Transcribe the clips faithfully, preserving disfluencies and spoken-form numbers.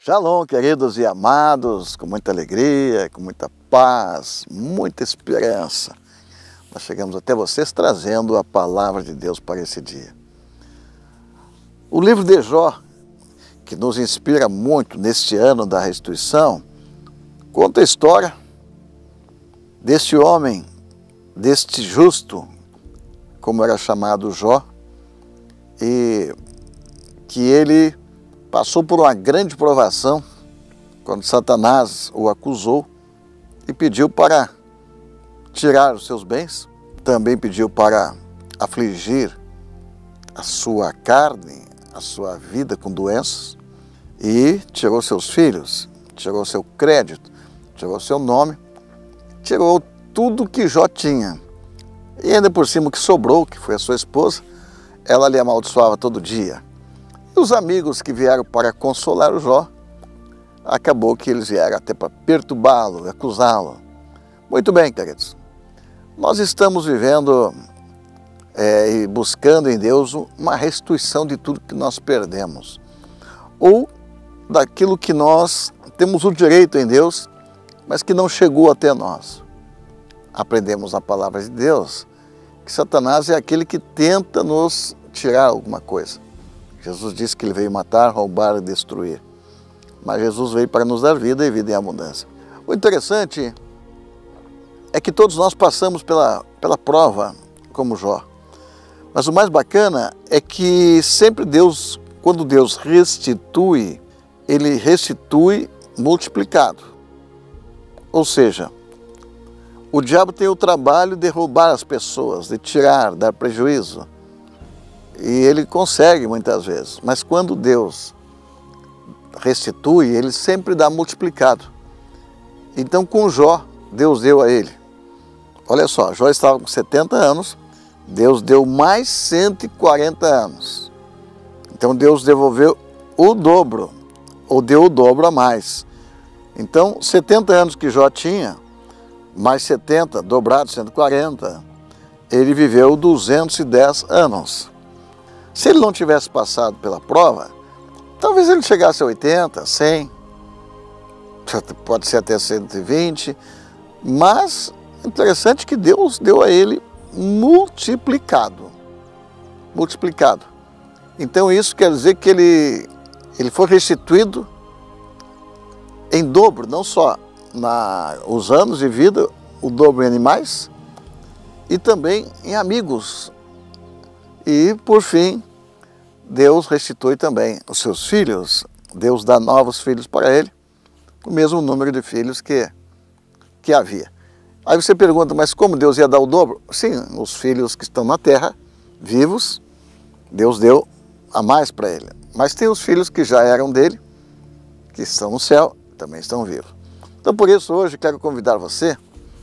Shalom, queridos e amados, com muita alegria, com muita paz, muita esperança. Nós chegamos até vocês trazendo a palavra de Deus para esse dia. O livro de Jó, que nos inspira muito neste ano da restituição, conta a história deste homem, deste justo, como era chamado Jó, e que ele passou por uma grande provação quando Satanás o acusou e pediu para tirar os seus bens, também pediu para afligir a sua carne, a sua vida com doenças, e tirou seus filhos, tirou seu crédito, tirou seu nome, tirou tudo que Jó tinha. E ainda por cima o que sobrou, que foi a sua esposa, ela lhe amaldiçoava todo dia. E os amigos que vieram para consolar o Jó, acabou que eles vieram até para perturbá-lo, acusá-lo. Muito bem, queridos. Nós estamos vivendo é, e buscando em Deus uma restituição de tudo que nós perdemos. Ou daquilo que nós temos o direito em Deus, mas que não chegou até nós. Aprendemos na palavra de Deus que Satanás é aquele que tenta nos tirar alguma coisa. Jesus disse que ele veio matar, roubar e destruir. Mas Jesus veio para nos dar vida e vida em abundância. O interessante é que todos nós passamos pela, pela prova, como Jó. Mas o mais bacana é que sempre Deus, quando Deus restitui, ele restitui multiplicado. Ou seja, o diabo tem o trabalho de roubar as pessoas, de tirar, dar prejuízo. E ele consegue muitas vezes, mas quando Deus restitui, ele sempre dá multiplicado. Então com Jó, Deus deu a ele. Olha só, Jó estava com setenta anos, Deus deu mais cento e quarenta anos. Então Deus devolveu o dobro, ou deu o dobro a mais. Então setenta anos que Jó tinha, mais setenta, dobrado, cento e quarenta, ele viveu duzentos e dez anos. Se ele não tivesse passado pela prova, talvez ele chegasse a oitenta, cem, pode ser até cento e vinte, mas interessante que Deus deu a ele multiplicado, multiplicado. Então isso quer dizer que ele, ele foi restituído em dobro, não só na, os anos de vida, o dobro em animais, e também em amigos. E, por fim, Deus restitui também os seus filhos. Deus dá novos filhos para ele, o mesmo número de filhos que, que havia. Aí você pergunta, mas como Deus ia dar o dobro? Sim, os filhos que estão na terra, vivos, Deus deu a mais para ele. Mas tem os filhos que já eram dele, que estão no céu, também estão vivos. Então, por isso, hoje, quero convidar você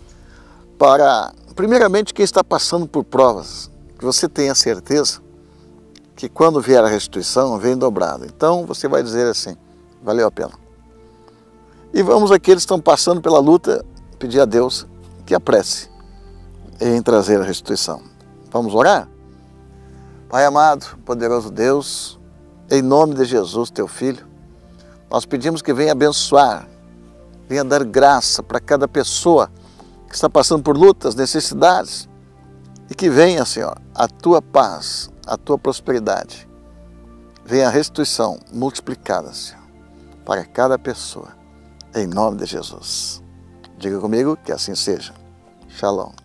para, primeiramente, quem está passando por provas, que você tenha certeza que quando vier a restituição, vem dobrado. Então você vai dizer assim, valeu a pena. E vamos aqueles que estão passando pela luta, pedir a Deus que apresse em trazer a restituição. Vamos orar? Pai amado, poderoso Deus, em nome de Jesus, teu Filho, nós pedimos que venha abençoar, venha dar graça para cada pessoa que está passando por lutas, necessidades, e que venha, Senhor, a tua paz, a tua prosperidade. Venha a restituição multiplicada, Senhor, para cada pessoa. Em nome de Jesus. Diga comigo que assim seja. Shalom.